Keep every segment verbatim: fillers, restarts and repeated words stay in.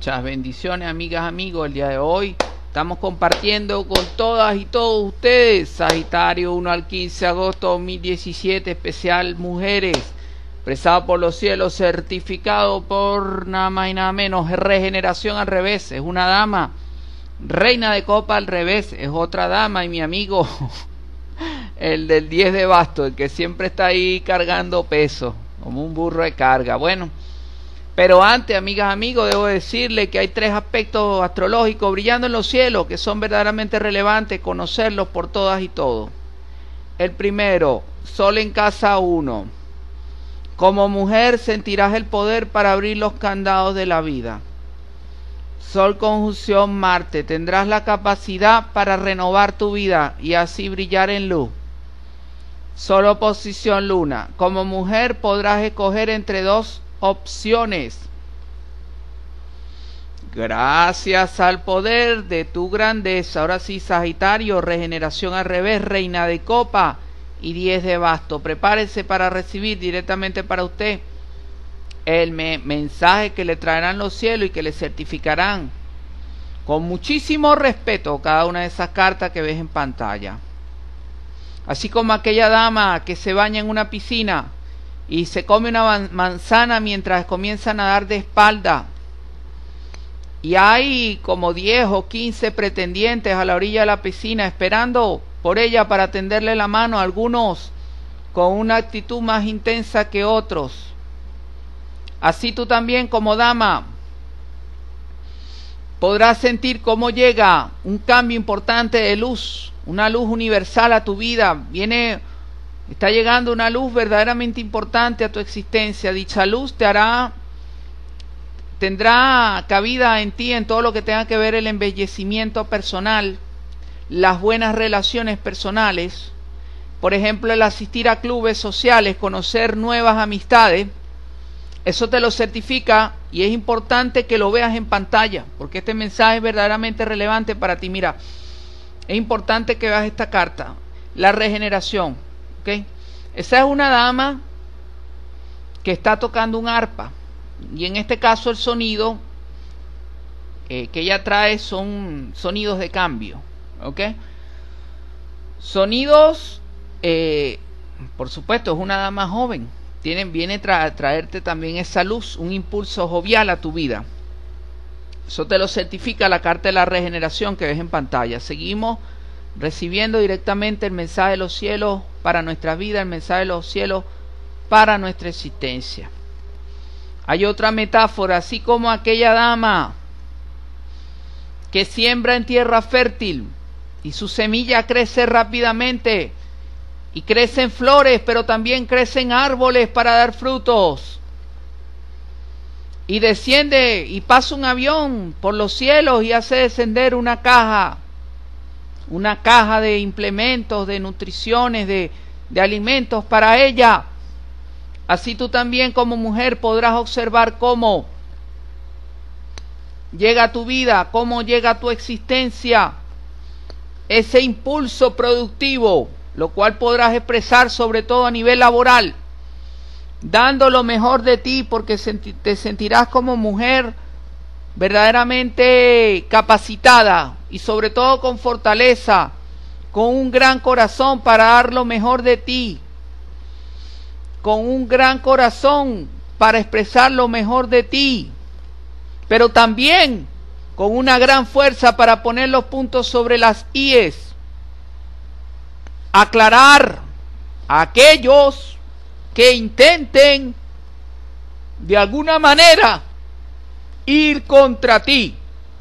Muchas bendiciones, amigas, amigos. El día de hoy estamos compartiendo con todas y todos ustedes Sagitario uno al quince de agosto de dos mil diecisiete, especial mujeres, expresado por los cielos, certificado por nada más y nada menos, regeneración al revés. Es una dama, reina de copa al revés, es otra dama. Y mi amigo, el del diez de basto, el que siempre está ahí cargando peso, como un burro de carga. Bueno, pero antes, amigas, amigos, debo decirle que hay tres aspectos astrológicos brillando en los cielos que son verdaderamente relevantes conocerlos por todas y todos. El primero, Sol en casa uno. Como mujer sentirás el poder para abrir los candados de la vida. Sol conjunción Marte, tendrás la capacidad para renovar tu vida y así brillar en luz. Sol oposición Luna, como mujer podrás escoger entre dos opciones. Gracias al poder de tu grandeza. Ahora sí, Sagitario, regeneración al revés, reina de copa y diez de basto. Prepárese para recibir directamente para usted el me mensaje que le traerán los cielos y que le certificarán con muchísimo respeto cada una de esas cartas que ves en pantalla. Así como aquella dama que se baña en una piscina y se come una manzana mientras comienza a nadar de espalda, y hay como diez o quince pretendientes a la orilla de la piscina esperando por ella para tenderle la mano, algunos con una actitud más intensa que otros. Así tú también, como dama, podrás sentir cómo llega un cambio importante de luz, una luz universal a tu vida. Viene Está llegando una luz verdaderamente importante a tu existencia. Dicha luz te hará, tendrá cabida en ti en todo lo que tenga que ver el embellecimiento personal, las buenas relaciones personales, por ejemplo, el asistir a clubes sociales, conocer nuevas amistades. Eso te lo certifica y es importante que lo veas en pantalla, porque este mensaje es verdaderamente relevante para ti. Mira, es importante que veas esta carta, la regeneración. ¿Okay? Esa es una dama que está tocando un arpa, y en este caso el sonido eh, que ella trae son sonidos de cambio. ¿Okay? Sonidos, eh, por supuesto, es una dama joven, Tienen, viene tra a traerte también esa luz, un impulso jovial a tu vida. Eso te lo certifica la carta de la regeneración que ves en pantalla. Seguimos recibiendo directamente el mensaje de los cielos para nuestra vida, el mensaje de los cielos para nuestra existencia. Hay otra metáfora, así como aquella dama que siembra en tierra fértil y su semilla crece rápidamente y crecen flores, pero también crecen árboles para dar frutos. Y desciende y pasa un avión por los cielos y hace descender una caja, una caja de implementos, de nutriciones, de, de alimentos para ella. Así tú también como mujer podrás observar cómo llega a tu vida, cómo llega a tu existencia ese impulso productivo, lo cual podrás expresar sobre todo a nivel laboral, dando lo mejor de ti, porque te sentirás como mujer verdaderamente capacitada y sobre todo con fortaleza, con un gran corazón para dar lo mejor de ti, con un gran corazón para expresar lo mejor de ti, pero también con una gran fuerza para poner los puntos sobre las íes, aclarar a aquellos que intenten de alguna manera ir contra ti.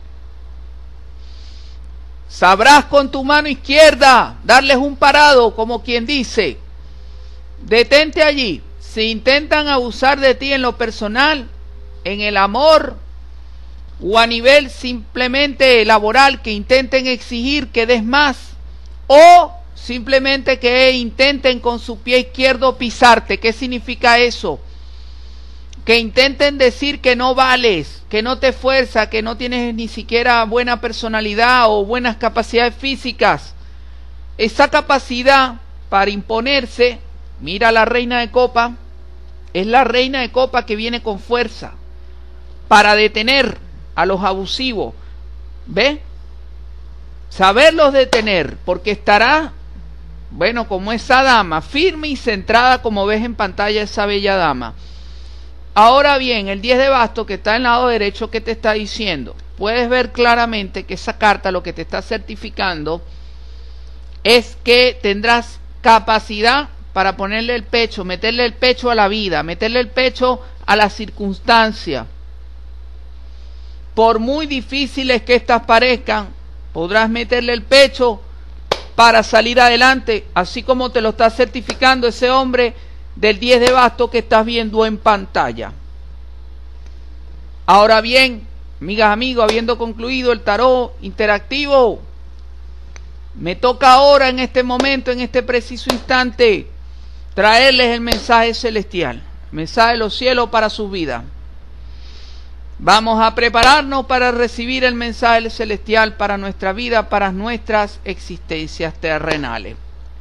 Sabrás con tu mano izquierda darles un parado, como quien dice: detente allí. Si intentan abusar de ti en lo personal, en el amor o a nivel simplemente laboral, que intenten exigir que des más, o simplemente que intenten con su pie izquierdo pisarte. ¿Qué significa eso? Que intenten decir que no vales, que no te esfuerzas, que no tienes ni siquiera buena personalidad o buenas capacidades físicas. Esa capacidad para imponerse, mira la reina de copa, es la reina de copa que viene con fuerza para detener a los abusivos. ¿Ve? Saberlos detener, porque estará, bueno, como esa dama, firme y centrada, como ves en pantalla esa bella dama. Ahora bien, el diez de bastos que está en el lado derecho, ¿qué te está diciendo? Puedes ver claramente que esa carta lo que te está certificando es que tendrás capacidad para ponerle el pecho, meterle el pecho a la vida, meterle el pecho a la circunstancia. Por muy difíciles que estas parezcan, podrás meterle el pecho para salir adelante, así como te lo está certificando ese hombre del diez de bastos que estás viendo en pantalla. Ahora bien, amigas, amigos, habiendo concluido el tarot interactivo, me toca ahora, en este momento, en este preciso instante, traerles el mensaje celestial, el mensaje de los cielos para su vida. Vamos a prepararnos para recibir el mensaje celestial para nuestra vida, para nuestras existencias terrenales.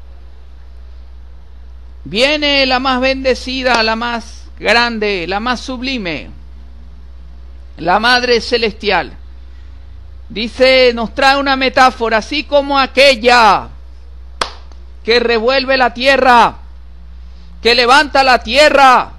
Viene la más bendecida, la más grande, la más sublime, la Madre Celestial. Dice, nos trae una metáfora, así como aquella que revuelve la tierra, que levanta la tierra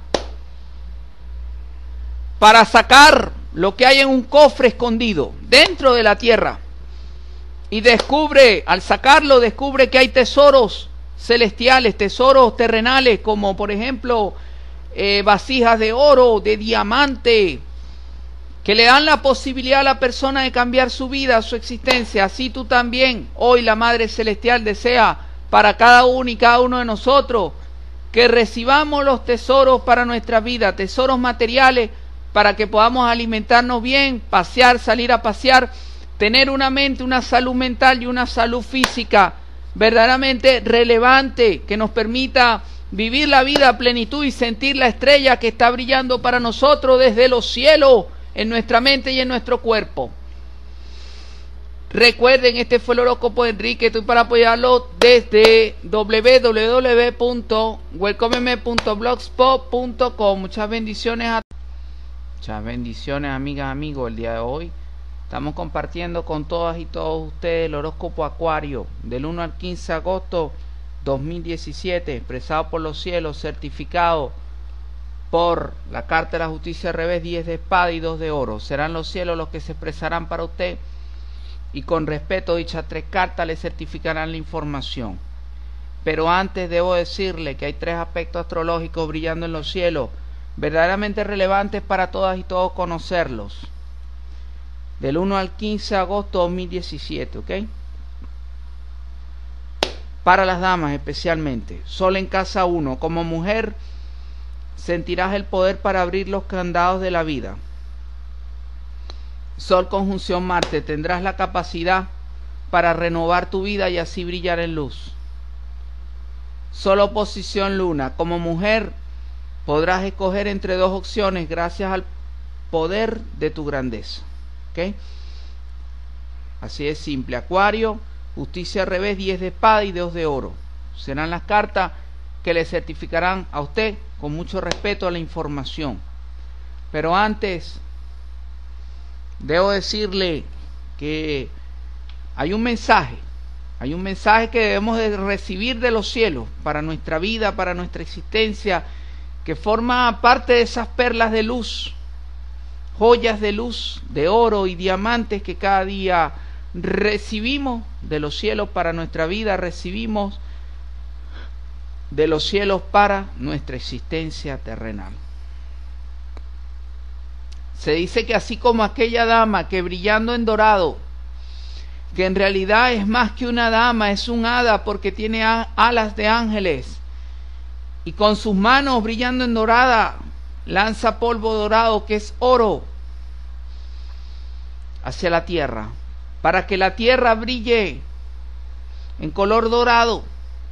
para sacar lo que hay en un cofre escondido dentro de la tierra, y descubre, al sacarlo, descubre que hay tesoros celestiales, tesoros terrenales, como por ejemplo eh, vasijas de oro, de diamante, que le dan la posibilidad a la persona de cambiar su vida, su existencia. Así tú también, hoy la Madre Celestial desea para cada uno y cada uno de nosotros que recibamos los tesoros para nuestra vida, tesoros materiales, para que podamos alimentarnos bien, pasear, salir a pasear, tener una mente, una salud mental y una salud física verdaderamente relevante, que nos permita vivir la vida a plenitud y sentir la estrella que está brillando para nosotros desde los cielos, en nuestra mente y en nuestro cuerpo. Recuerden, este fue el horóscopo de Enrique. Estoy para apoyarlo desde w w w punto welcomeme punto blogspot punto com. Muchas bendiciones a muchas bendiciones, amigas, amigos. El día de hoy estamos compartiendo con todas y todos ustedes el horóscopo Acuario del uno al quince de agosto dos mil diecisiete, expresado por los cielos, certificado por la carta de la justicia al revés, diez de espada y dos de oro. Serán los cielos los que se expresarán para usted, y con respeto dichas tres cartas le certificarán la información. Pero antes debo decirle que hay tres aspectos astrológicos brillando en los cielos, verdaderamente relevantes para todas y todos conocerlos, del uno al quince de agosto de dos mil diecisiete, ¿ok? Para las damas especialmente. Sol en casa uno. Como mujer sentirás el poder para abrir los candados de la vida. Sol conjunción Marte. Tendrás la capacidad para renovar tu vida y así brillar en luz. Sol oposición Luna. Como mujer podrás escoger entre dos opciones gracias al poder de tu grandeza. ¿Ok? Así es simple. Acuario, justicia al revés, diez de espada y dos de oro. Serán las cartas que le certificarán a usted con mucho respeto a la información. Pero antes debo decirle que hay un mensaje, hay un mensaje que debemos de recibir de los cielos para nuestra vida, para nuestra existencia, que forma parte de esas perlas de luz, joyas de luz, de oro y diamantes que cada día recibimos de los cielos para nuestra vida, recibimos de los cielos para nuestra existencia terrenal. Se dice que así como aquella dama que brillando en dorado, que en realidad es más que una dama, es un hada porque tiene alas de ángeles, y con sus manos brillando en dorada lanza polvo dorado que es oro hacia la tierra, para que la tierra brille en color dorado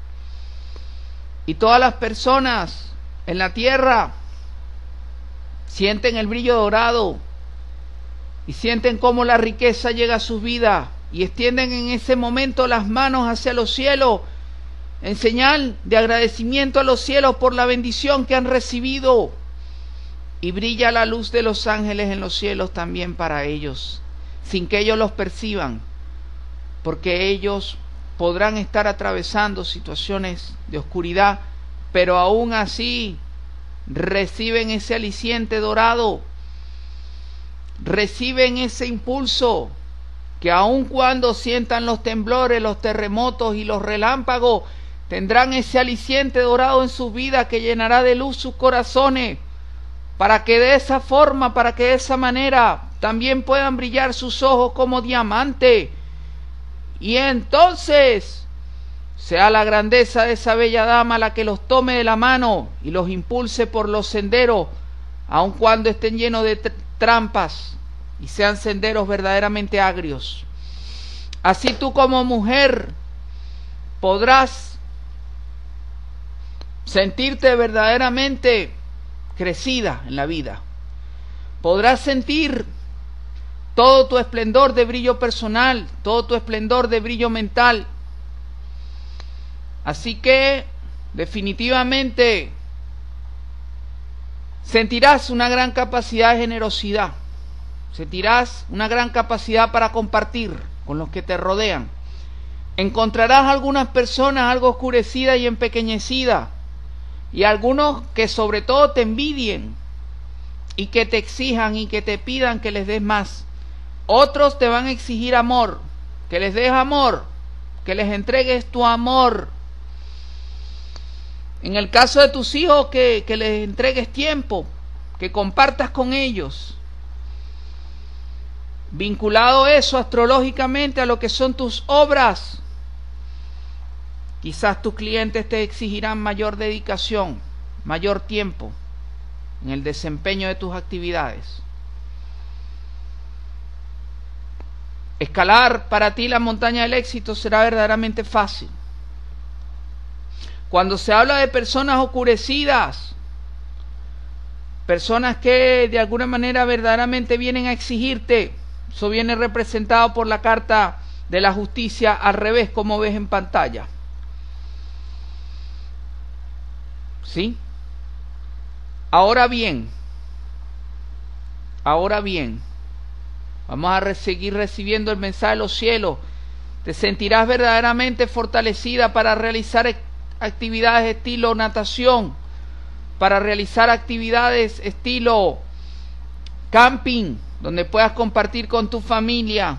y todas las personas en la tierra sienten el brillo dorado y sienten cómo la riqueza llega a sus vidas y extienden en ese momento las manos hacia los cielos en señal de agradecimiento a los cielos por la bendición que han recibido y brilla la luz de los ángeles en los cielos también para ellos, sin que ellos los perciban, porque ellos podrán estar atravesando situaciones de oscuridad, pero aún así reciben ese aliciente dorado, reciben ese impulso, que aun cuando sientan los temblores, los terremotos y los relámpagos, tendrán ese aliciente dorado en su vida que llenará de luz sus corazones, para que de esa forma, para que de esa manera también puedan brillar sus ojos como diamante, y entonces sea la grandeza de esa bella dama la que los tome de la mano y los impulse por los senderos, aun cuando estén llenos de trampas y sean senderos verdaderamente agrios. Así tú como mujer podrás sentirte verdaderamente crecida en la vida. Podrás sentir todo tu esplendor de brillo personal, todo tu esplendor de brillo mental. Así que definitivamente sentirás una gran capacidad de generosidad, sentirás una gran capacidad para compartir con los que te rodean. Encontrarás algunas personas algo oscurecidas y empequeñecidas, y algunos que sobre todo te envidien y que te exijan y que te pidan que les des más. Otros te van a exigir amor, que les des amor, que les entregues tu amor. En el caso de tus hijos, que, que les entregues tiempo, que compartas con ellos. Vinculado eso astrológicamente a lo que son tus obras, quizás tus clientes te exigirán mayor dedicación, mayor tiempo en el desempeño de tus actividades. Escalar para ti la montaña del éxito será verdaderamente fácil. Cuando se habla de personas oscurecidas, personas que de alguna manera verdaderamente vienen a exigirte, eso viene representado por la carta de la justicia al revés, como ves en pantalla. ¿Sí? Ahora bien, ahora bien, vamos a seguir recibiendo el mensaje de los cielos. Te sentirás verdaderamente fortalecida para realizar actividades estilo natación, para realizar actividades estilo camping, donde puedas compartir con tu familia.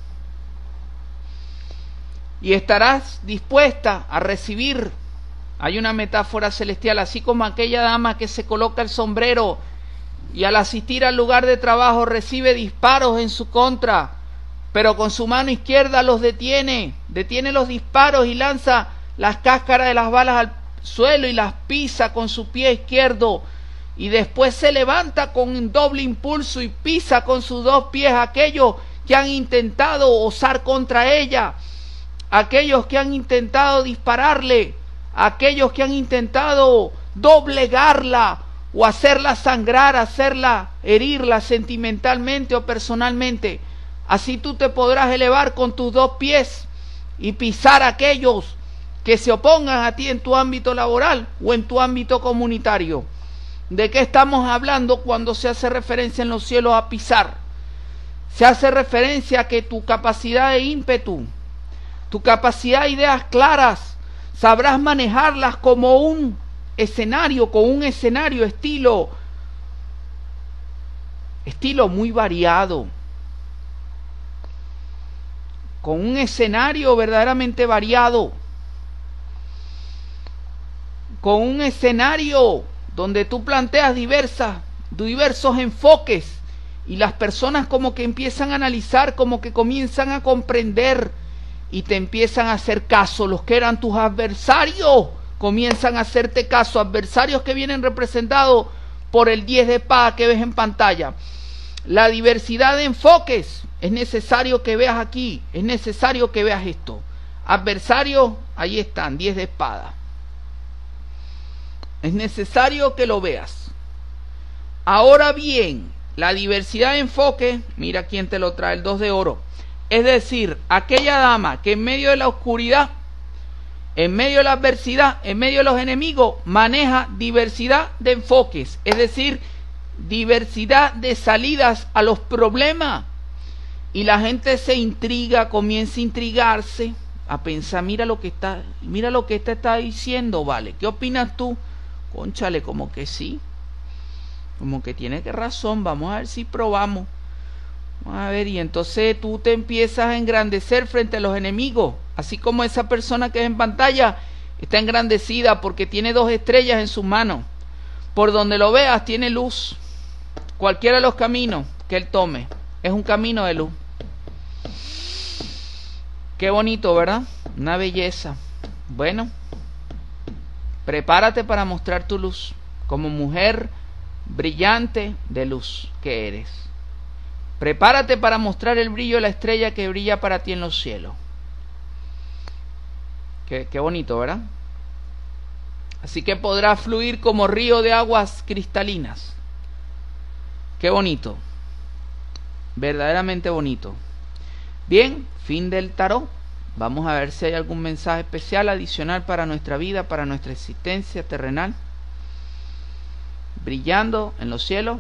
Y estarás dispuesta a recibir. Hay una metáfora celestial, así como aquella dama que se coloca el sombrero y al asistir al lugar de trabajo recibe disparos en su contra, pero con su mano izquierda los detiene, detiene los disparos y lanza las cáscaras de las balas al suelo y las pisa con su pie izquierdo, y después se levanta con un doble impulso y pisa con sus dos pies a aquellos que han intentado osar contra ella, aquellos que han intentado dispararle, aquellos que han intentado doblegarla o hacerla sangrar, hacerla herirla sentimentalmente o personalmente. Así tú te podrás elevar con tus dos pies y pisar a aquellos que se opongan a ti en tu ámbito laboral o en tu ámbito comunitario. ¿De qué estamos hablando cuando se hace referencia en los cielos a pisar? Se hace referencia a que tu capacidad de ímpetu, tu capacidad de ideas claras, sabrás manejarlas como un escenario, con un escenario estilo, estilo muy variado, con un escenario verdaderamente variado, con un escenario donde tú planteas diversas, diversos enfoques y las personas como que empiezan a analizar, como que comienzan a comprender y te empiezan a hacer caso. Los que eran tus adversarios comienzan a hacerte caso, adversarios que vienen representados por el diez de espada que ves en pantalla. La diversidad de enfoques es necesario que veas aquí, es necesario que veas esto. Adversarios, ahí están, diez de espada. Es necesario que lo veas. Ahora bien, la diversidad de enfoque, mira quién te lo trae, el dos de oro. Es decir, aquella dama que en medio de la oscuridad, en medio de la adversidad, en medio de los enemigos, maneja diversidad de enfoques. Es decir, diversidad de salidas a los problemas. Y la gente se intriga, comienza a intrigarse, a pensar, mira lo que está, mira lo que este está diciendo, vale. ¿Qué opinas tú? Cónchale, como que sí. Como que tiene que razón, vamos a ver si probamos. Vamos a ver, y entonces tú te empiezas a engrandecer frente a los enemigos, así como esa persona que es en pantalla está engrandecida porque tiene dos estrellas en sus manos. Por donde lo veas tiene luz. Cualquiera de los caminos que él tome es un camino de luz. Qué bonito, ¿verdad? Una belleza. Bueno, prepárate para mostrar tu luz como mujer brillante de luz que eres. Prepárate para mostrar el brillo de la estrella que brilla para ti en los cielos. Qué, qué bonito, ¿verdad? Así que podrás fluir como río de aguas cristalinas. Qué bonito. Verdaderamente bonito. Bien, fin del tarot. Vamos a ver si hay algún mensaje especial adicional para nuestra vida, para nuestra existencia terrenal. Brillando en los cielos.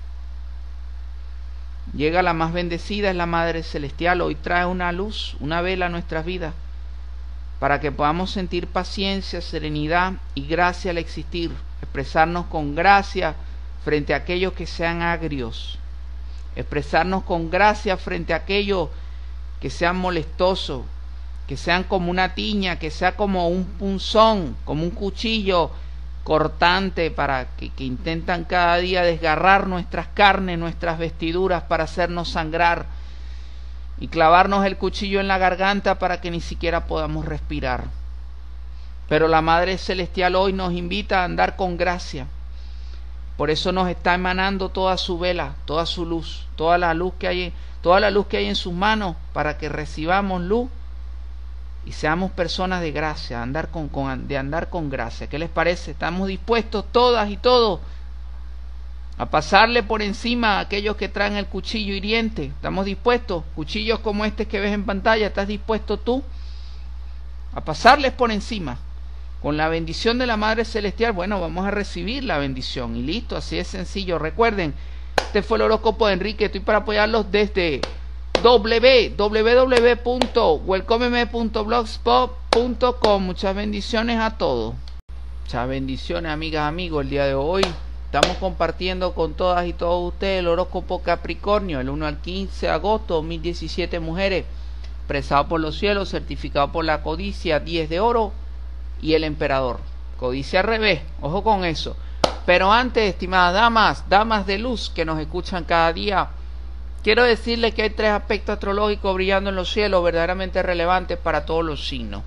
Llega la más bendecida, es la Madre Celestial. Hoy trae una luz, una vela a nuestras vidas, para que podamos sentir paciencia, serenidad y gracia al existir. Expresarnos con gracia frente a aquellos que sean agrios. Expresarnos con gracia frente a aquellos que sean molestosos, que sean como una tiña, que sea como un punzón, como un cuchillo cortante para que, que intentan cada día desgarrar nuestras carnes, nuestras vestiduras para hacernos sangrar y clavarnos el cuchillo en la garganta para que ni siquiera podamos respirar. Pero la Madre Celestial hoy nos invita a andar con gracia. Por eso nos está emanando toda su vela, toda su luz, toda la luz que hay, toda la luz que hay en sus manos, para que recibamos luz y seamos personas de gracia, andar con, con, de andar con gracia. ¿Qué les parece? ¿Estamos dispuestos todas y todos a pasarle por encima a aquellos que traen el cuchillo hiriente? ¿Estamos dispuestos? Cuchillos como este que ves en pantalla, ¿estás dispuesto tú a pasarles por encima? Con la bendición de la Madre Celestial, bueno, vamos a recibir la bendición y listo, así es sencillo. Recuerden, este fue el horóscopo de Enrique. Estoy para apoyarlos desde w w w punto welcomeme punto blogspot punto com. Muchas bendiciones a todos. Muchas bendiciones, amigas, amigos. El día de hoy estamos compartiendo con todas y todos ustedes el horóscopo Capricornio, el uno al quince de agosto de dos mil diecisiete, mujeres, expresado por los cielos, certificado por la codicia, diez de oro y el emperador. Codicia al revés, ojo con eso. Pero antes, estimadas damas, damas de luz que nos escuchan cada día, quiero decirles que hay tres aspectos astrológicos brillando en los cielos verdaderamente relevantes para todos los signos.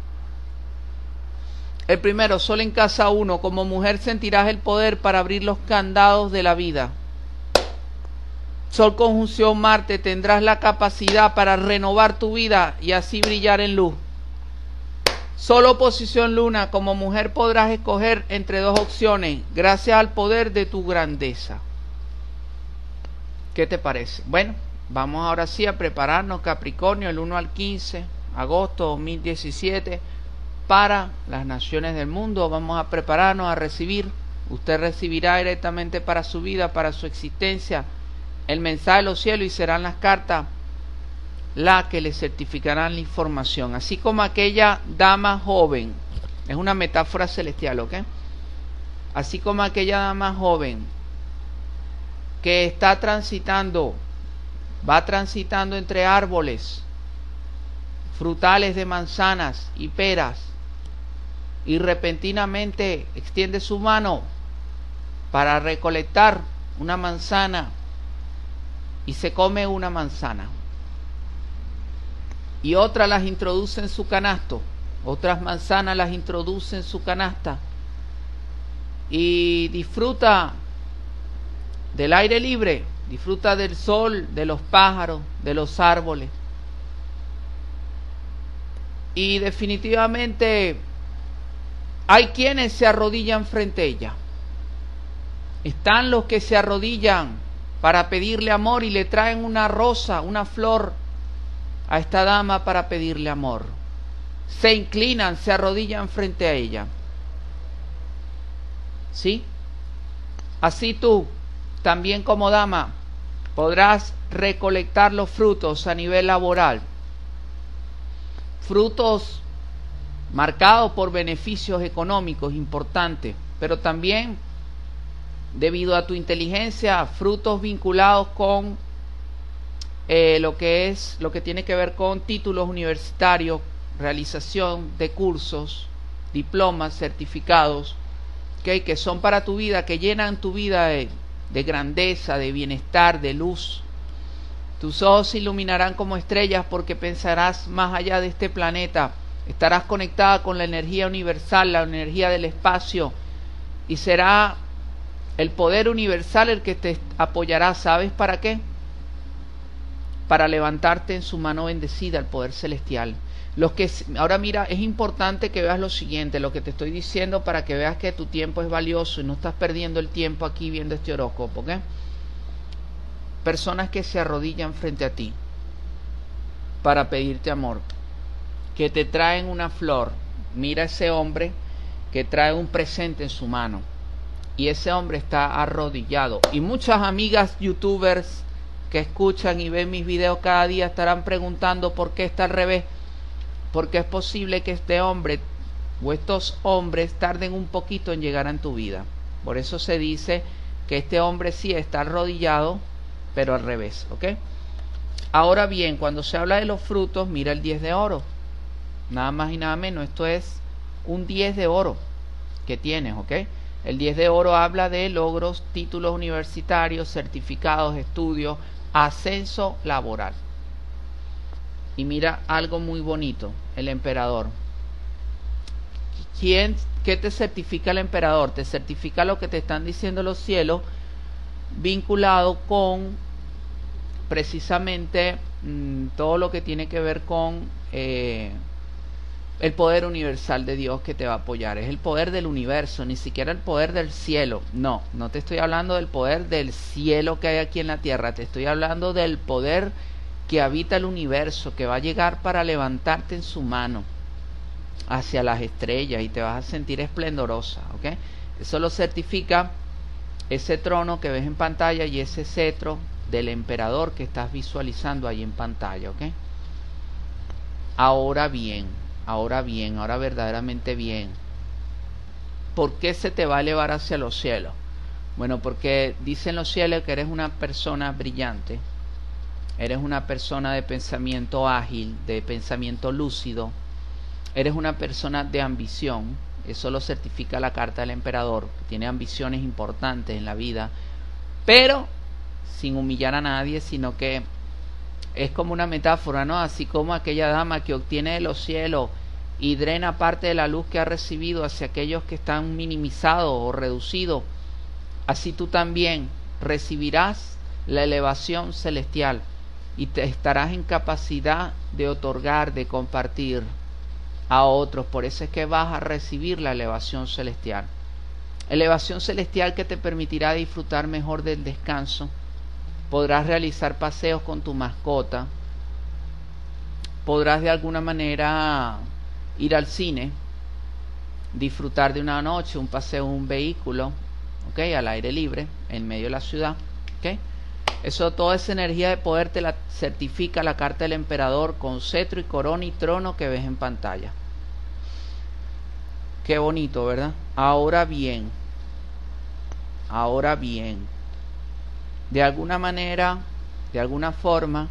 El primero, Sol en casa uno. Como mujer sentirás el poder para abrir los candados de la vida. Sol conjunción Marte, tendrás la capacidad para renovar tu vida y así brillar en luz. Sol oposición Luna, como mujer podrás escoger entre dos opciones gracias al poder de tu grandeza. ¿Qué te parece? Bueno, vamos ahora sí a prepararnos, Capricornio, el uno al quince de agosto de dos mil diecisiete, para las naciones del mundo. Vamos a prepararnos a recibir. Usted recibirá directamente para su vida, para su existencia, el mensaje de los cielos, y serán las cartas las que le certificarán la información. Así como aquella dama joven, es una metáfora celestial, ¿ok? Así como aquella dama joven que está transitando, va transitando entre árboles frutales de manzanas y peras, y repentinamente extiende su mano para recolectar una manzana y se come una manzana, y otra las introduce en su canasto, otras manzanas las introduce en su canasta, y disfruta del aire libre, disfruta del sol, de los pájaros, de los árboles. Y definitivamente hay quienes se arrodillan frente a ella. Están los que se arrodillan para pedirle amor y le traen una rosa, una flor a esta dama para pedirle amor. Se inclinan, se arrodillan frente a ella. ¿Sí? Así tú, También como dama podrás recolectar los frutos a nivel laboral. Frutos marcados por beneficios económicos importantes, pero también, debido a tu inteligencia, frutos vinculados con eh, lo que es, lo que tiene que ver con títulos universitarios, realización de cursos, diplomas, certificados, ¿okay? Que son para tu vida, que llenan tu vida de, de grandeza, de bienestar, de luz. Tus ojos se iluminarán como estrellas porque pensarás más allá de este planeta. Estarás conectada con la energía universal, la energía del espacio, y será el poder universal el que te apoyará. ¿Sabes para qué? Para levantarte en su mano bendecida, el poder celestial. Los que ahora mira, es importante que veas lo siguiente, lo que te estoy diciendo, para que veas que tu tiempo es valioso y no estás perdiendo el tiempo aquí viendo este horóscopo, ¿ok? Personas que se arrodillan frente a ti para pedirte amor, que te traen una flor. Mira ese hombre que trae un presente en su mano y ese hombre está arrodillado. Y muchas amigas youtubers que escuchan y ven mis videos cada día estarán preguntando por qué está al revés, porque es posible que este hombre o estos hombres tarden un poquito en llegar a tu vida. Por eso se dice que este hombre sí está arrodillado, pero al revés, ¿ok? Ahora bien, cuando se habla de los frutos, mira el diez de oro, nada más y nada menos. Esto es un diez de oro que tienes, ¿ok? El diez de oro habla de logros, títulos universitarios, certificados, estudios, ascenso laboral. Y mira algo muy bonito, el emperador. ¿Quién, qué te certifica el emperador? Te certifica lo que te están diciendo los cielos, vinculado con precisamente mmm, todo lo que tiene que ver con eh, el poder universal de Dios que te va a apoyar. Es el poder del universo, ni siquiera el poder del cielo. No, no te estoy hablando del poder del cielo que hay aquí en la tierra, te estoy hablando del poder que habita el universo, que va a llegar para levantarte en su mano hacia las estrellas y te vas a sentir esplendorosa, ¿ok? Eso lo certifica ese trono que ves en pantalla y ese cetro del emperador que estás visualizando ahí en pantalla, ¿ok? Ahora bien, ahora bien, ahora verdaderamente bien. ¿Por qué se te va a elevar hacia los cielos? Bueno, porque dicen los cielos que eres una persona brillante, eres una persona de pensamiento ágil, de pensamiento lúcido, eres una persona de ambición. Eso lo certifica la carta del emperador, que tiene ambiciones importantes en la vida, pero sin humillar a nadie, sino que es como una metáfora, ¿no? Así como aquella dama que obtiene de los cielos y drena parte de la luz que ha recibido hacia aquellos que están minimizados o reducidos, así tú también recibirás la elevación celestial y te estarás en capacidad de otorgar, de compartir a otros. Por eso es que vas a recibir la elevación celestial. Elevación celestial que te permitirá disfrutar mejor del descanso. Podrás realizar paseos con tu mascota. Podrás de alguna manera ir al cine, disfrutar de una noche, un paseo en un vehículo, ¿ok? Al aire libre, en medio de la ciudad, ¿ok? Eso, toda esa energía de poder te la certifica la carta del emperador con cetro y corona y trono que ves en pantalla. Qué bonito, ¿verdad? Ahora bien, ahora bien, de alguna manera, de alguna forma,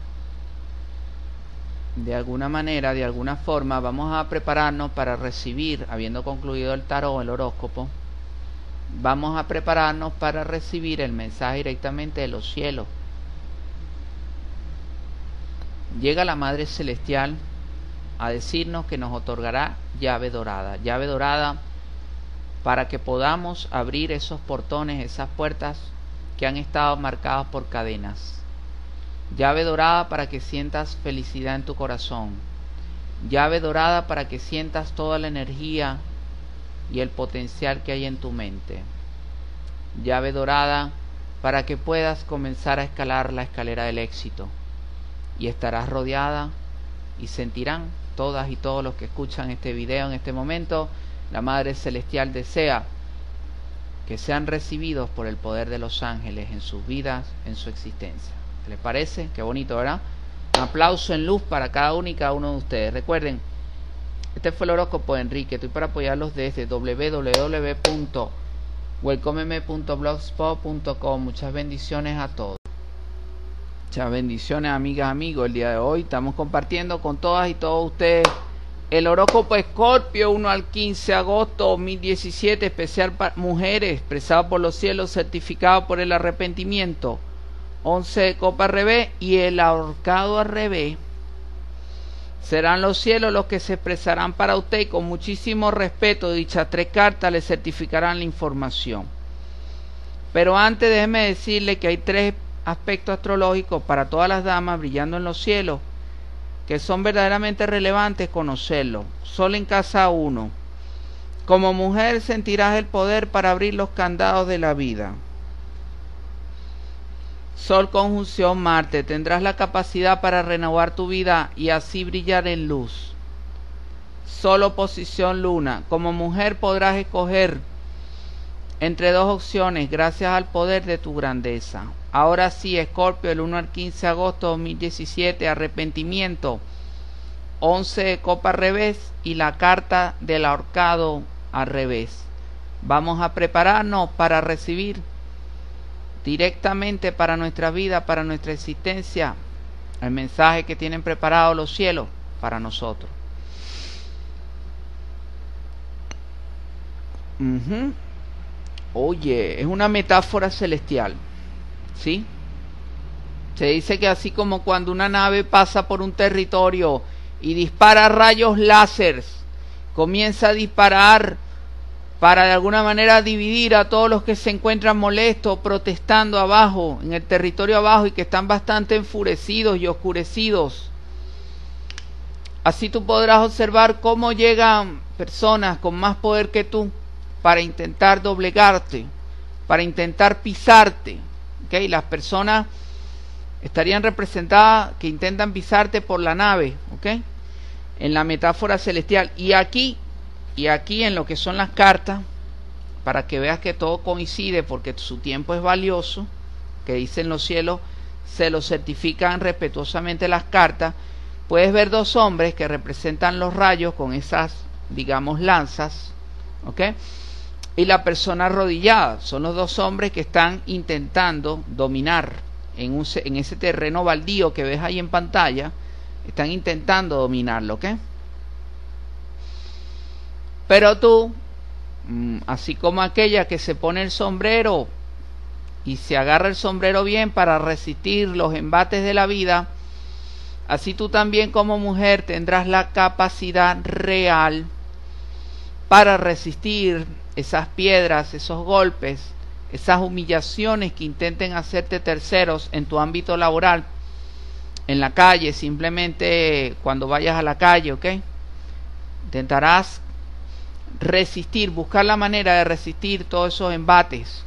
de alguna manera, de alguna forma, vamos a prepararnos para recibir, habiendo concluido el tarot, el horóscopo, vamos a prepararnos para recibir el mensaje directamente de los cielos. Llega la Madre Celestial a decirnos que nos otorgará llave dorada, llave dorada para que podamos abrir esos portones, esas puertas que han estado marcadas por cadenas. Llave dorada para que sientas felicidad en tu corazón. Llave dorada para que sientas toda la energía y el potencial que hay en tu mente. Llave dorada para que puedas comenzar a escalar la escalera del éxito. Y estarás rodeada y sentirán todas y todos los que escuchan este video en este momento. La Madre Celestial desea que sean recibidos por el poder de los ángeles en sus vidas, en su existencia. ¿Les parece? Qué bonito, ¿verdad? Un aplauso en luz para cada uno y cada uno de ustedes. Recuerden, este fue el horóscopo de Enrique. Estoy para apoyarlos desde w w w punto welcomeme punto blogspot punto com. Muchas bendiciones a todos. Muchas bendiciones, amigas, amigos. El día de hoy estamos compartiendo con todas y todos ustedes el horóscopo Escorpio uno al quince de agosto dos mil diecisiete, especial para mujeres, expresado por los cielos, certificado por el arrepentimiento. once de copa al revés y el ahorcado al revés. Serán los cielos los que se expresarán para usted, y con muchísimo respeto dichas tres cartas le certificarán la información. Pero antes déjeme decirle que hay tres aspectos astrológicos para todas las damas brillando en los cielos que son verdaderamente relevantes conocerlos. Sol en casa uno. Como mujer sentirás el poder para abrir los candados de la vida. Sol conjunción Marte, tendrás la capacidad para renovar tu vida y así brillar en luz. Sol oposición Luna, como mujer podrás escoger entre dos opciones gracias al poder de tu grandeza. Ahora sí, Escorpio, el uno al quince de agosto de dos mil diecisiete, arrepentimiento, once de copa al revés y la carta del ahorcado al revés. Vamos a prepararnos para recibir directamente para nuestra vida, para nuestra existencia, el mensaje que tienen preparado los cielos para nosotros. Uh-huh. Oye, es una metáfora celestial, ¿sí? Se dice que así como cuando una nave pasa por un territorio y dispara rayos láseres, comienza a disparar para de alguna manera dividir a todos los que se encuentran molestos, protestando abajo, en el territorio abajo, y que están bastante enfurecidos y oscurecidos. Así tú podrás observar cómo llegan personas con más poder que tú para intentar doblegarte, para intentar pisarte. ¿Okay? Las personas estarían representadas que intentan pisarte por la nave, ¿okay? En la metáfora celestial. Y aquí Y aquí en lo que son las cartas, para que veas que todo coincide, porque su tiempo es valioso, que dicen los cielos, se lo certifican respetuosamente las cartas, puedes ver dos hombres que representan los rayos con esas, digamos, lanzas, ¿ok? Y la persona arrodillada, son los dos hombres que están intentando dominar en, un, en ese terreno baldío que ves ahí en pantalla, están intentando dominarlo, ¿ok? Pero tú, así como aquella que se pone el sombrero y se agarra el sombrero bien para resistir los embates de la vida, así tú también como mujer tendrás la capacidad real para resistir esas piedras, esos golpes, esas humillaciones que intenten hacerte terceros en tu ámbito laboral, en la calle, simplemente cuando vayas a la calle, ¿ok? Intentarás resistir, buscar la manera de resistir todos esos embates.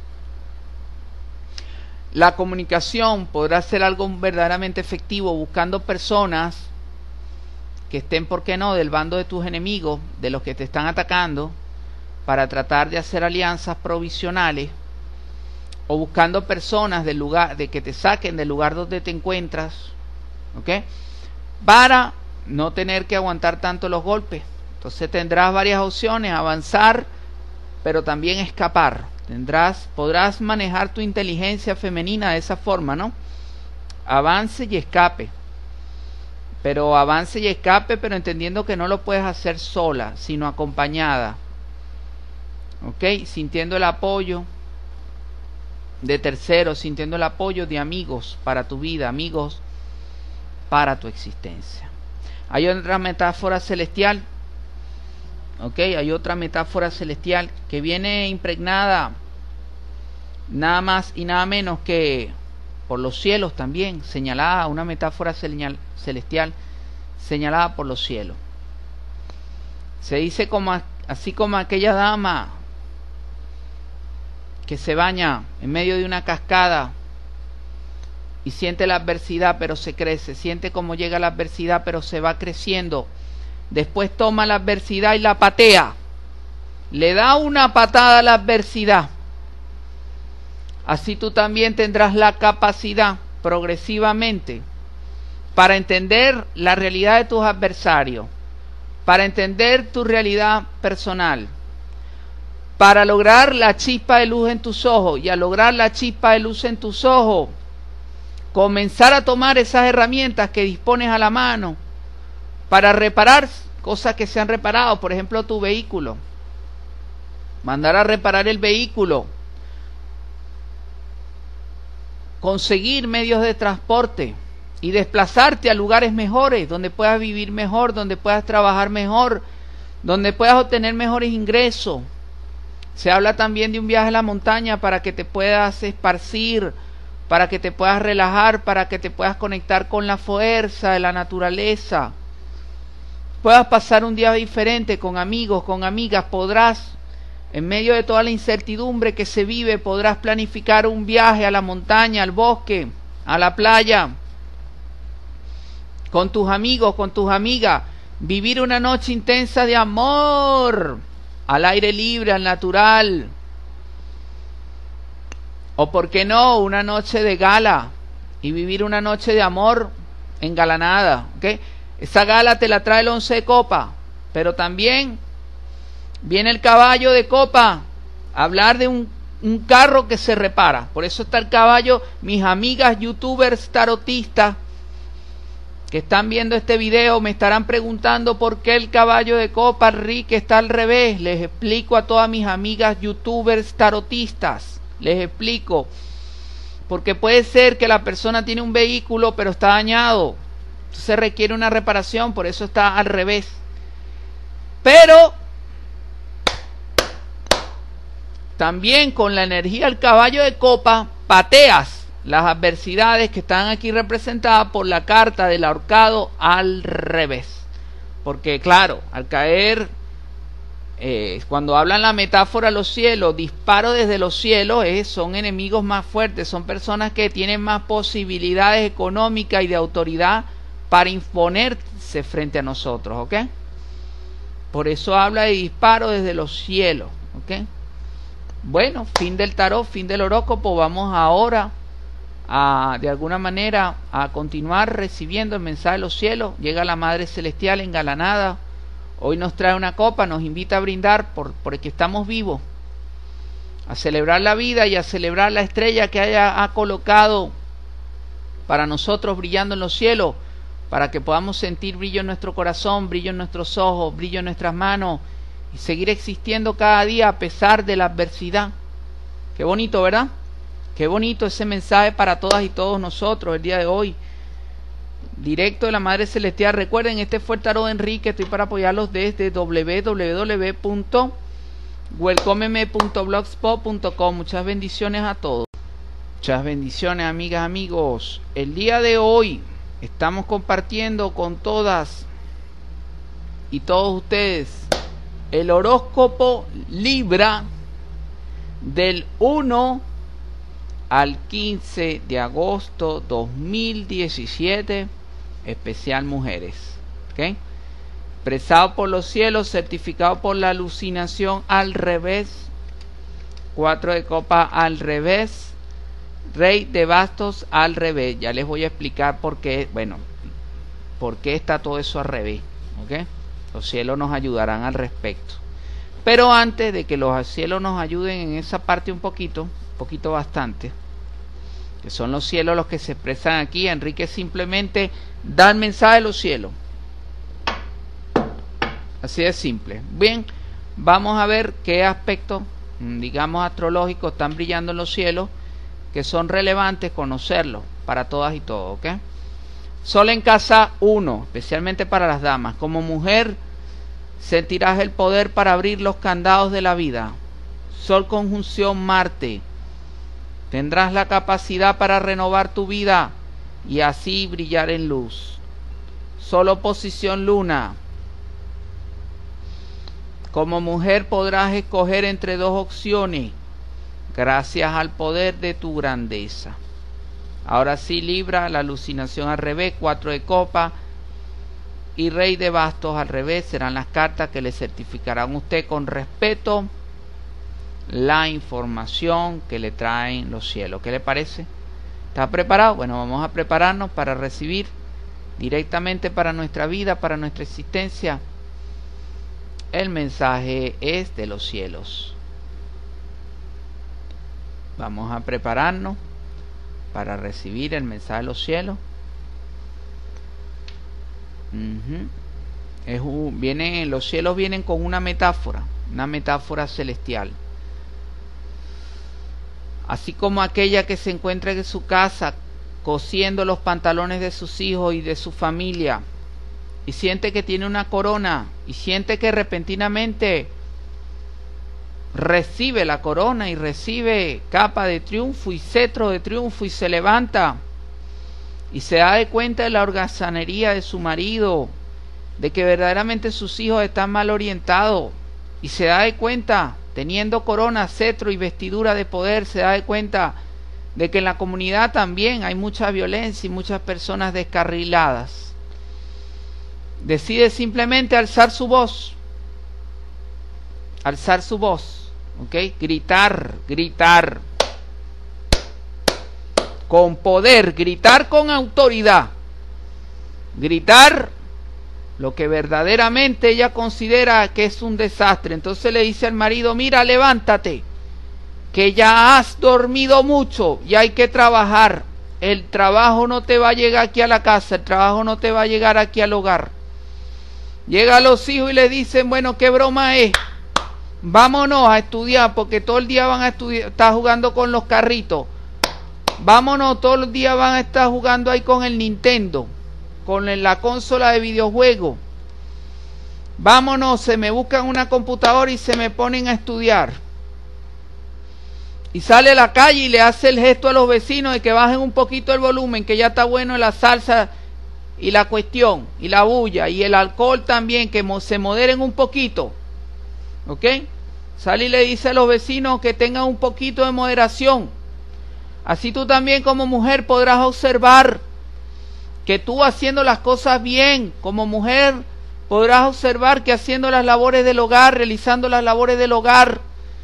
La comunicación podrá ser algo verdaderamente efectivo, buscando personas que estén, ¿por qué no?, del bando de tus enemigos, de los que te están atacando, para tratar de hacer alianzas provisionales, o buscando personas del lugar, de que te saquen del lugar donde te encuentras, ¿ok? Para no tener que aguantar tanto los golpes. Entonces tendrás varias opciones: avanzar, pero también escapar. Tendrás, podrás manejar tu inteligencia femenina de esa forma, ¿no? Avance y escape. Pero avance y escape, pero entendiendo que no lo puedes hacer sola, sino acompañada. ¿Ok? Sintiendo el apoyo de terceros, sintiendo el apoyo de amigos para tu vida, amigos para tu existencia. Hay otra metáfora celestial. Ok, hay otra metáfora celestial que viene impregnada nada más y nada menos que por los cielos también, señalada, una metáfora celestial señalada por los cielos. Se dice como así como aquella dama que se baña en medio de una cascada y siente la adversidad pero se crece, siente cómo llega la adversidad pero se va creciendo. Después toma la adversidad y la patea. Le da una patada a la adversidad así tú también tendrás la capacidad progresivamente para entender la realidad de tus adversarios, para entender tu realidad personal, para lograr la chispa de luz en tus ojos, y al lograr la chispa de luz en tus ojos, comenzar a tomar esas herramientas que dispones a la mano para reparar cosas que se han reparado, por ejemplo tu vehículo, mandar a reparar el vehículo, conseguir medios de transporte y desplazarte a lugares mejores, donde puedas vivir mejor, donde puedas trabajar mejor, donde puedas obtener mejores ingresos. Se habla también de un viaje a la montaña para que te puedas esparcir, para que te puedas relajar, para que te puedas conectar con la fuerza de la naturaleza. Puedas pasar un día diferente con amigos, con amigas, podrás, en medio de toda la incertidumbre que se vive, podrás planificar un viaje a la montaña, al bosque, a la playa, con tus amigos, con tus amigas, vivir una noche intensa de amor, al aire libre, al natural, o por qué no, una noche de gala, y vivir una noche de amor engalanada, ¿ok? Esa gala te la trae el once de copa, pero también viene el caballo de copa, a hablar de un, un carro que se repara. Por eso está el caballo. Mis amigas youtubers tarotistas que están viendo este video me estarán preguntando por qué el caballo de copa, Rick, está al revés. Les explico a todas mis amigas youtubers tarotistas, les explico, porque puede ser que la persona tiene un vehículo pero está dañado, entonces requiere una reparación, por eso está al revés. Pero también con la energía del caballo de copa pateas las adversidades que están aquí representadas por la carta del ahorcado al revés. Porque claro, al caer, eh, cuando hablan la metáfora los cielos, disparo desde los cielos, eh, son enemigos más fuertes, son personas que tienen más posibilidades económicas y de autoridad para imponerse frente a nosotros, ¿ok? Por eso habla de disparo desde los cielos, ¿ok? Bueno, fin del tarot, fin del horóscopo. Vamos ahora a, de alguna manera, a continuar recibiendo el mensaje de los cielos. Llega la Madre Celestial engalanada. Hoy nos trae una copa, nos invita a brindar por, por el que estamos vivos, a celebrar la vida y a celebrar la estrella que haya ha colocado para nosotros brillando en los cielos, para que podamos sentir brillo en nuestro corazón, brillo en nuestros ojos, brillo en nuestras manos, y seguir existiendo cada día a pesar de la adversidad. Qué bonito, ¿verdad? Qué bonito ese mensaje para todas y todos nosotros el día de hoy. Directo de la Madre Celestial. Recuerden, este fue el tarot de Enrique. Estoy para apoyarlos desde w w w punto welcomeme punto blogspot punto com. Muchas bendiciones a todos. Muchas bendiciones, amigas, amigos. El día de hoy estamos compartiendo con todas y todos ustedes el horóscopo Libra del uno al quince de agosto dos mil diecisiete, especial mujeres, ¿ok? Expresado por los cielos, certificado por la alucinación al revés, cuatro de copas al revés, rey de bastos al revés. Ya les voy a explicar por qué, bueno, por qué está todo eso al revés, ¿ok? Los cielos nos ayudarán al respecto. Pero antes de que los cielos nos ayuden en esa parte un poquito, un poquito bastante, que son los cielos los que se expresan aquí, Enrique simplemente da el mensaje de los cielos. Así de simple. Bien, vamos a ver qué aspectos, digamos, astrológicos están brillando en los cielos, que son relevantes conocerlos para todas y todos, ¿ok? Sol en casa uno, especialmente para las damas. Como mujer sentirás el poder para abrir los candados de la vida. Sol conjunción Marte. Tendrás la capacidad para renovar tu vida y así brillar en luz. Sol oposición Luna. Como mujer podrás escoger entre dos opciones gracias al poder de tu grandeza. Ahora sí, Libra, la alucinación al revés, cuatro de copa y rey de bastos al revés serán las cartas que le certificarán a usted con respeto la información que le traen los cielos. ¿Qué le parece? ¿Está preparado? Bueno, vamos a prepararnos para recibir directamente para nuestra vida, para nuestra existencia. El mensaje es de los cielos. Vamos a prepararnos para recibir el mensaje de los cielos. Uh-huh. Es un, viene, los cielos vienen con una metáfora, una metáfora celestial. Así como aquella que se encuentra en su casa cosiendo los pantalones de sus hijos y de su familia, y siente que tiene una corona, y siente que repentinamente recibe la corona y recibe capa de triunfo y cetro de triunfo, y se levanta y se da de cuenta de la holgazanería de su marido, de que verdaderamente sus hijos están mal orientados, y se da de cuenta, teniendo corona, cetro y vestidura de poder, se da de cuenta de que en la comunidad también hay mucha violencia y muchas personas descarriladas. Decide simplemente alzar su voz, alzar su voz, ¿ok? Gritar, gritar, con poder, gritar con autoridad, gritar lo que verdaderamente ella considera que es un desastre. Entonces le dice al marido: mira, levántate, que ya has dormido mucho y hay que trabajar. El trabajo no te va a llegar aquí a la casa, el trabajo no te va a llegar aquí al hogar. Llega a los hijos y le dicen: bueno, ¿qué broma es? Vámonos a estudiar, porque todo el día van a estudiar, estar jugando con los carritos. Vámonos, todos los días van a estar jugando ahí con el Nintendo, con la consola de videojuegos. Vámonos, se me buscan una computadora y se me ponen a estudiar. Y sale a la calle y le hace el gesto a los vecinos de que bajen un poquito el volumen, que ya está bueno la salsa y la cuestión, y la bulla, y el alcohol también, que se moderen un poquito. ¿Ok? Sale y le dice a los vecinos que tengan un poquito de moderación. Así tú también como mujer podrás observar que tú haciendo las cosas bien, como mujer podrás observar que haciendo las labores del hogar, realizando las labores del hogar,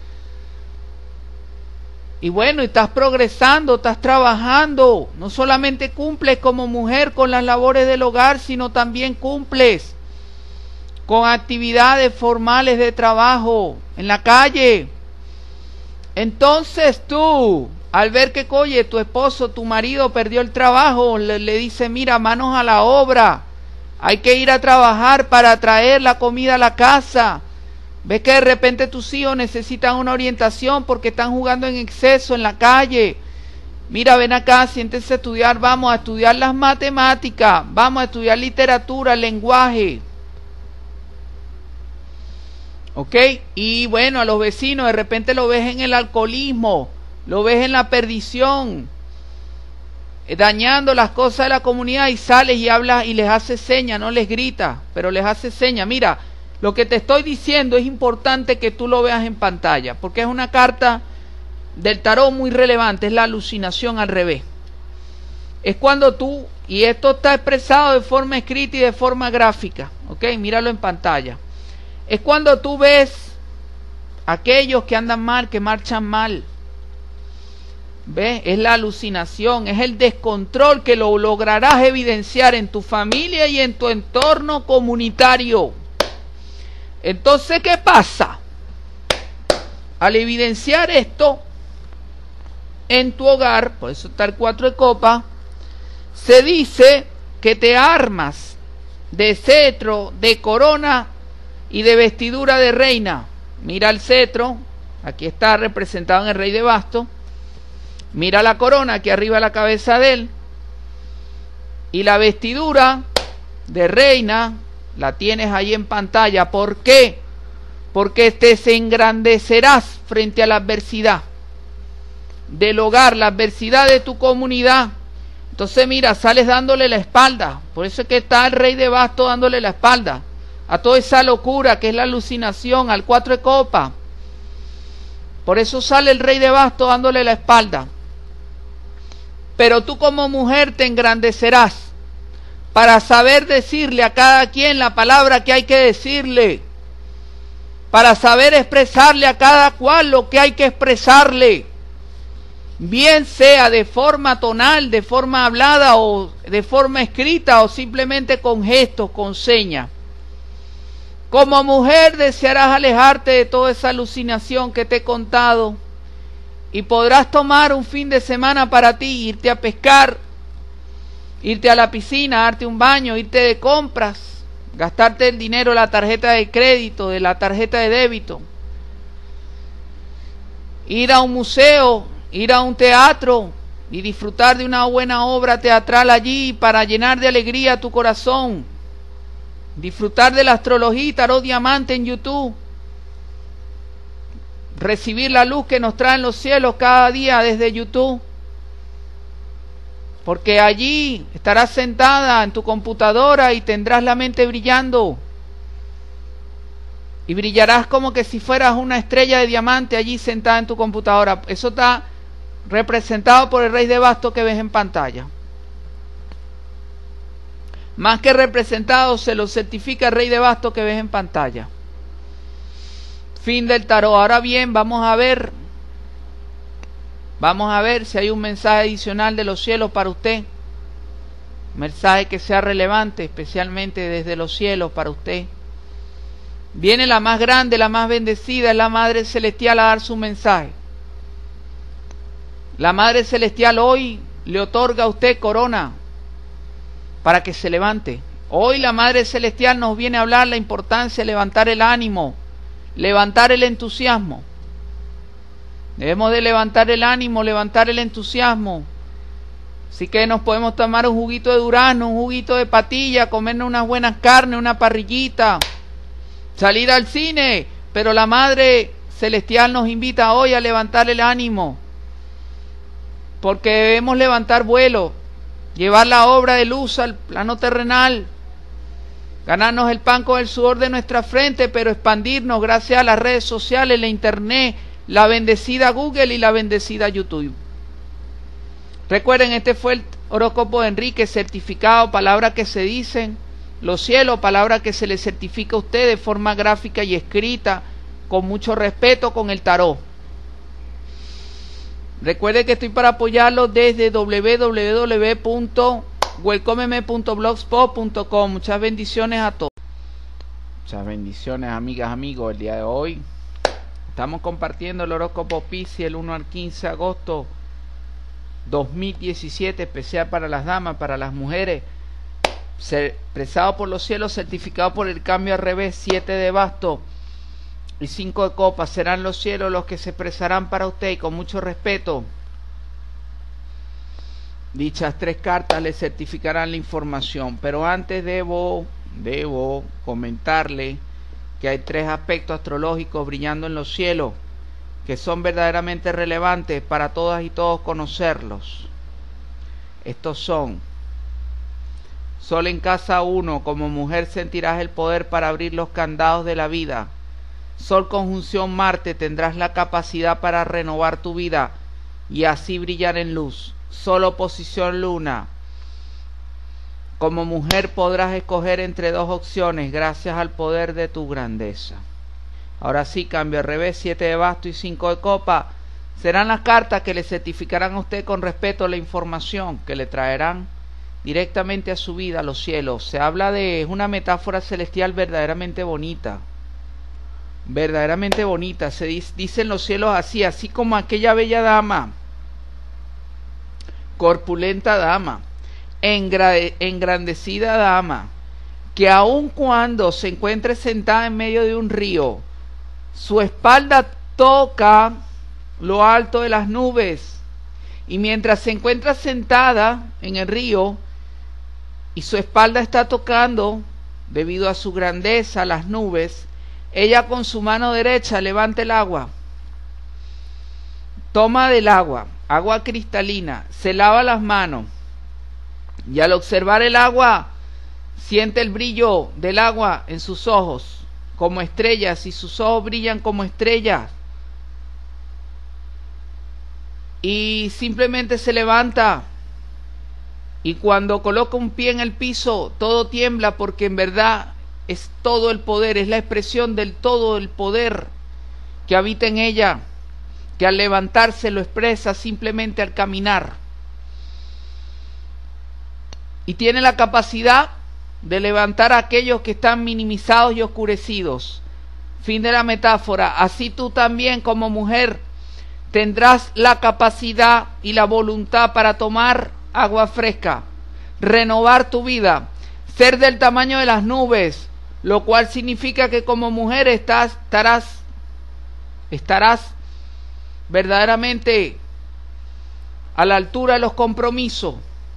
y bueno, estás progresando, estás trabajando, no solamente cumples como mujer con las labores del hogar, sino también cumples con actividades formales de trabajo en la calle. Entonces tú, al ver que, oye, tu esposo, tu marido perdió el trabajo, le, le dice: mira, manos a la obra, hay que ir a trabajar para traer la comida a la casa. Ves que de repente tus hijos necesitan una orientación porque están jugando en exceso en la calle. Mira, ven acá, siéntense a estudiar, vamos a estudiar las matemáticas, vamos a estudiar literatura, lenguaje. ¿Ok? Y bueno, a los vecinos de repente lo ves en el alcoholismo, lo ves en la perdición, eh, dañando las cosas de la comunidad, y sales y hablas y les haces señas, no les gritas, pero les haces señas. Mira, lo que te estoy diciendo es importante que tú lo veas en pantalla, porque es una carta del tarot muy relevante, es la alucinación al revés. Es cuando tú, y esto está expresado de forma escrita y de forma gráfica, ¿ok? Míralo en pantalla. Es cuando tú ves aquellos que andan mal, que marchan mal. ¿Ves? Es la alucinación, es el descontrol que lo lograrás evidenciar en tu familia y en tu entorno comunitario. Entonces, ¿qué pasa? Al evidenciar esto en tu hogar, por eso está el cuatro de copas, se dice que te armas de cetro, de corona y de vestidura de reina. Mira el cetro, aquí está representado en el rey de bastos. Mira la corona aquí arriba de la cabeza de él. Y la vestidura de reina la tienes ahí en pantalla. ¿Por qué? Porque te engrandecerás frente a la adversidad del hogar, la adversidad de tu comunidad. Entonces mira, sales dándole la espalda. Por eso es que está el rey de bastos dándole la espalda a toda esa locura que es la alucinación, al cuatro de copas. Por eso sale el rey de bastos dándole la espalda. Pero tú como mujer te engrandecerás para saber decirle a cada quien la palabra que hay que decirle. para saber expresarle a cada cual lo que hay que expresarle, bien sea de forma tonal, de forma hablada o de forma escrita o simplemente con gestos, con señas. Como mujer desearás alejarte de toda esa alucinación que te he contado y podrás tomar un fin de semana para ti, irte a pescar, irte a la piscina, darte un baño, irte de compras, gastarte el dinero de la tarjeta de crédito, de la tarjeta de débito, ir a un museo, ir a un teatro y disfrutar de una buena obra teatral allí para llenar de alegría tu corazón. Disfrutar de la astrología y tarot diamante en YouTube. Recibir la luz que nos traen los cielos cada día desde YouTube. Porque allí estarás sentada en tu computadora y tendrás la mente brillando. Y brillarás como que si fueras una estrella de diamante allí sentada en tu computadora. Eso está representado por el rey de bastos que ves en pantalla. Más que representado, se lo certifica el rey de bastos que ves en pantalla. Fin del tarot. Ahora bien, vamos a ver. Vamos a ver si hay un mensaje adicional de los cielos para usted. Un mensaje que sea relevante, especialmente desde los cielos para usted. Viene la más grande, la más bendecida, es la Madre Celestial a dar su mensaje. La Madre Celestial hoy le otorga a usted corona para que se levante. Hoy la Madre Celestial nos viene a hablar la importancia de levantar el ánimo, levantar el entusiasmo. Debemos de levantar el ánimo, levantar el entusiasmo. Así que nos podemos tomar un juguito de durazno, un juguito de patilla, comernos unas buenas carnes, una parrillita, salir al cine. Pero la Madre Celestial nos invita hoy a levantar el ánimo, porque debemos levantar vuelo, llevar la obra de luz al plano terrenal, ganarnos el pan con el sudor de nuestra frente, pero expandirnos gracias a las redes sociales, la internet, la bendecida Google y la bendecida YouTube. Recuerden, este fue el horóscopo de Enrique, certificado, palabras que se dicen, los cielos, palabras que se le certifica a usted de forma gráfica y escrita, con mucho respeto, con el tarot. Recuerde que estoy para apoyarlo desde w w w punto welcomeme punto blogspot punto com. Muchas bendiciones a todos. Muchas bendiciones, amigas, amigos. El día de hoy estamos compartiendo el horóscopo Piscis el uno al quince de agosto dos mil diecisiete, especial para las damas, para las mujeres. Expresado por los cielos, certificado por el cambio al revés, siete de bastos y cinco de copas. Serán los cielos los que se expresarán para usted, y con mucho respeto dichas tres cartas le certificarán la información. Pero antes debo debo comentarle que hay tres aspectos astrológicos brillando en los cielos que son verdaderamente relevantes para todas y todos conocerlos. Estos son: Sol en casa uno, como mujer sentirás el poder para abrir los candados de la vida. Sol conjunción Marte, tendrás la capacidad para renovar tu vida y así brillar en luz. Sol oposición Luna, como mujer podrás escoger entre dos opciones gracias al poder de tu grandeza. Ahora sí, cambio al revés, siete de bastos y cinco de copa. Serán las cartas que le certificarán a usted con respeto la información que le traerán directamente a su vida, a los cielos. Se habla de, es una metáfora celestial verdaderamente bonita. Verdaderamente bonita. Se dice, dicen los cielos así, así como aquella bella dama, corpulenta dama, engrandecida dama, que aun cuando se encuentre sentada en medio de un río, su espalda toca lo alto de las nubes, y mientras se encuentra sentada en el río y su espalda está tocando, debido a su grandeza, las nubes, ella con su mano derecha levanta el agua, toma del agua, agua cristalina, se lava las manos, y al observar el agua siente el brillo del agua en sus ojos como estrellas, y sus ojos brillan como estrellas, y simplemente se levanta, y cuando coloca un pie en el piso todo tiembla, porque en verdad es todo el poder, es la expresión del todo el poder que habita en ella, que al levantarse lo expresa simplemente al caminar. Y tiene la capacidad de levantar a aquellos que están minimizados y oscurecidos. Fin de la metáfora. Así tú también como mujer tendrás la capacidad y la voluntad para tomar agua fresca, renovar tu vida, ser del tamaño de las nubes, lo cual significa que como mujer estás, estarás, estarás verdaderamente a la altura de los compromisos.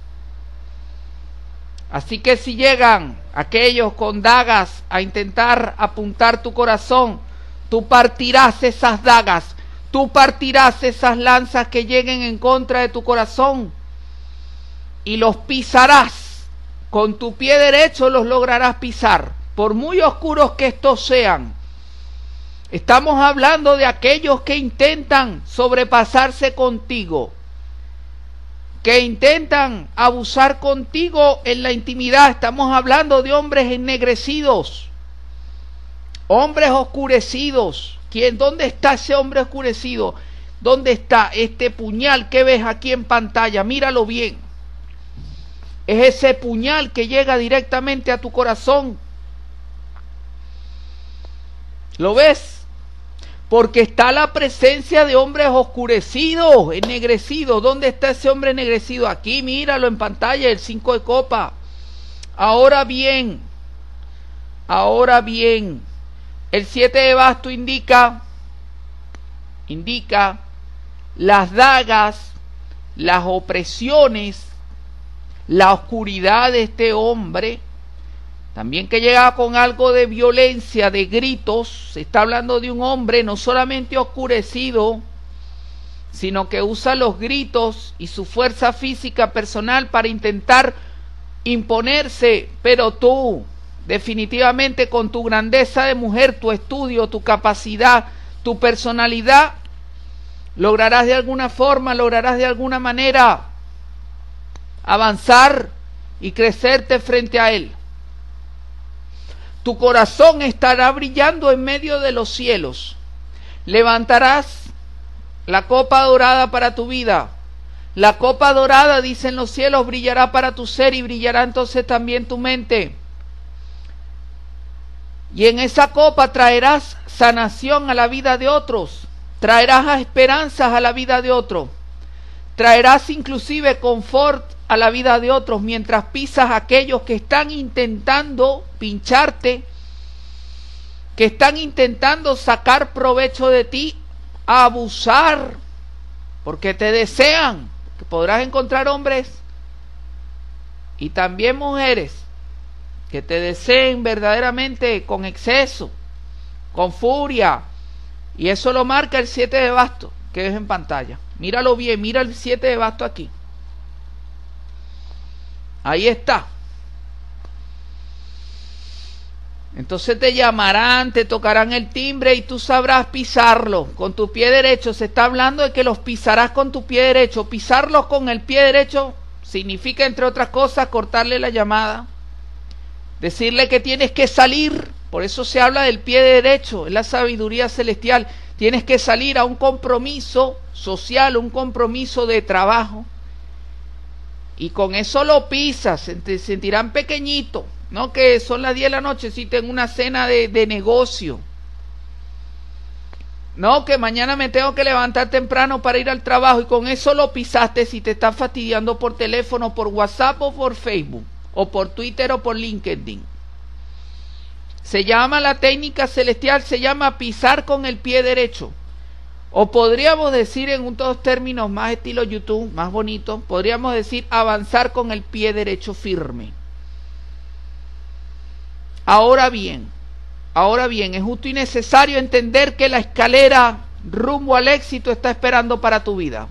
Así que si llegan aquellos con dagas a intentar apuntar tu corazón, tú partirás esas dagas, tú partirás esas lanzas que lleguen en contra de tu corazón y los pisarás. Con tu pie derecho los lograrás pisar, por muy oscuros que estos sean. Estamos hablando de aquellos que intentan sobrepasarse contigo, que intentan abusar contigo en la intimidad. Estamos hablando de hombres ennegrecidos, hombres oscurecidos. ¿Quién? ¿Dónde está ese hombre oscurecido? ¿Dónde está este puñal que ves aquí en pantalla? Míralo bien. Es ese puñal que llega directamente a tu corazón. ¿Lo ves? Porque está la presencia de hombres oscurecidos, ennegrecidos. ¿Dónde está ese hombre ennegrecido? Aquí, míralo en pantalla, el cinco de copa. Ahora bien, ahora bien, el siete de basto indica, indica las dagas, las opresiones, la oscuridad de este hombre. También que llega con algo de violencia, de gritos. Se está hablando de un hombre no solamente oscurecido, sino que usa los gritos y su fuerza física personal para intentar imponerse. Pero tú, definitivamente con tu grandeza de mujer, tu estudio, tu capacidad, tu personalidad, lograrás de alguna forma, lograrás de alguna manera avanzar y crecerte frente a él. Tu corazón estará brillando en medio de los cielos. Levantarás la copa dorada para tu vida. La copa dorada, dicen los cielos, brillará para tu ser y brillará entonces también tu mente. Y en esa copa traerás sanación a la vida de otros. Traerás esperanzas a la vida de otros. Traerás inclusive confort a la vida de otros mientras pisas a aquellos que están intentando pincharte, que están intentando sacar provecho de ti, abusar, porque te desean. Que podrás encontrar hombres y también mujeres que te deseen verdaderamente con exceso, con furia, y eso lo marca el siete de basto que ves en pantalla. Míralo bien, mira el siete de basto aquí. Ahí está. Entonces te llamarán, te tocarán el timbre y tú sabrás pisarlo con tu pie derecho. Se está hablando de que los pisarás con tu pie derecho. Pisarlos con el pie derecho significa, entre otras cosas, cortarle la llamada, decirle que tienes que salir. Por eso se habla del pie derecho, es la sabiduría celestial. Tienes que salir a un compromiso social, un compromiso de trabajo. Y con eso lo pisas, se sentirán pequeñitos, no que son las diez de la noche, si tengo una cena de, de negocio. No, que mañana me tengo que levantar temprano para ir al trabajo, y con eso lo pisaste si te estás fastidiando por teléfono, por WhatsApp o por Facebook, o por Twitter o por LinkedIn. Se llama la técnica celestial, se llama pisar con el pie derecho. O podríamos decir en unos términos más estilo YouTube, más bonito, podríamos decir avanzar con el pie derecho firme. Ahora bien, ahora bien, es justo y necesario entender que la escalera rumbo al éxito está esperando para tu vida.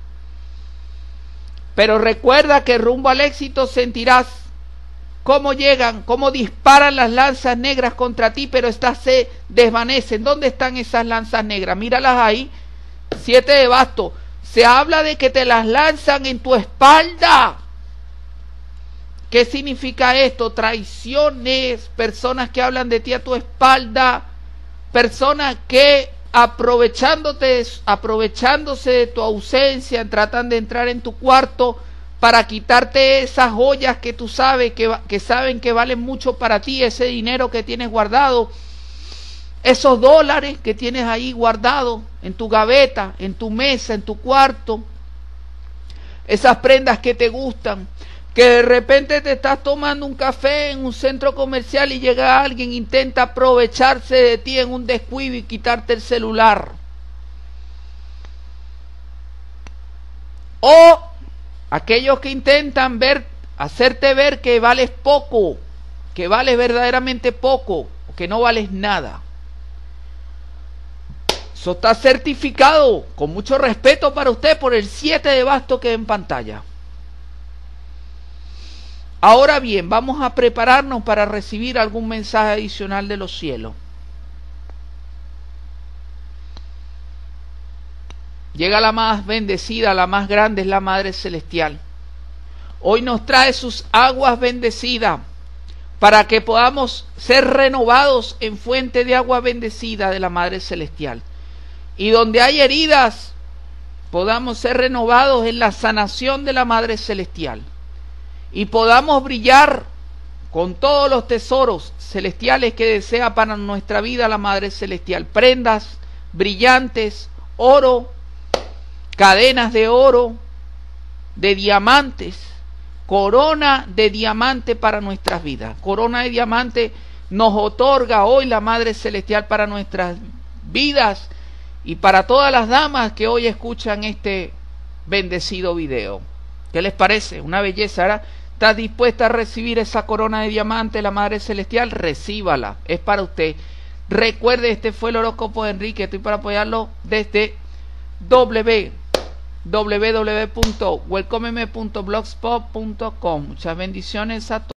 Pero recuerda que rumbo al éxito sentirás cómo llegan, cómo disparan las lanzas negras contra ti, pero estas se desvanecen. ¿Dónde están esas lanzas negras? Míralas ahí, siete de basto. Se habla de que te las lanzan en tu espalda. ¿Qué significa esto? Traiciones, personas que hablan de ti a tu espalda, personas que aprovechándote, aprovechándose de tu ausencia, tratan de entrar en tu cuarto para quitarte esas joyas que tú sabes, que, que saben que valen mucho para ti, ese dinero que tienes guardado, esos dólares que tienes ahí guardados en tu gaveta, en tu mesa, en tu cuarto, esas prendas que te gustan, que de repente te estás tomando un café en un centro comercial y llega alguien, intenta aprovecharse de ti en un descuido y quitarte el celular. O aquellos que intentan ver, hacerte ver que vales poco, que vales verdaderamente poco, o que no vales nada. Eso está certificado, con mucho respeto para usted, por el siete de basto que ve en pantalla. Ahora bien, vamos a prepararnos para recibir algún mensaje adicional de los cielos. Llega la más bendecida, la más grande, es la Madre Celestial. Hoy nos trae sus aguas bendecidas para que podamos ser renovados en fuente de agua bendecida de la Madre Celestial. Y donde hay heridas, podamos ser renovados en la sanación de la Madre Celestial. Y podamos brillar con todos los tesoros celestiales que desea para nuestra vida la Madre Celestial. Prendas brillantes, oro, cadenas de oro, de diamantes, corona de diamante para nuestras vidas. Corona de diamante nos otorga hoy la Madre Celestial para nuestras vidas y para todas las damas que hoy escuchan este bendecido video. ¿Qué les parece? Una belleza, ¿verdad? ¿Estás dispuesta a recibir esa corona de diamante, la Madre Celestial? Recíbala, es para usted. Recuerde, este fue el horóscopo de Enrique. Estoy para apoyarlo desde w w w punto welcomeme punto blogspot punto com. Muchas bendiciones a todos.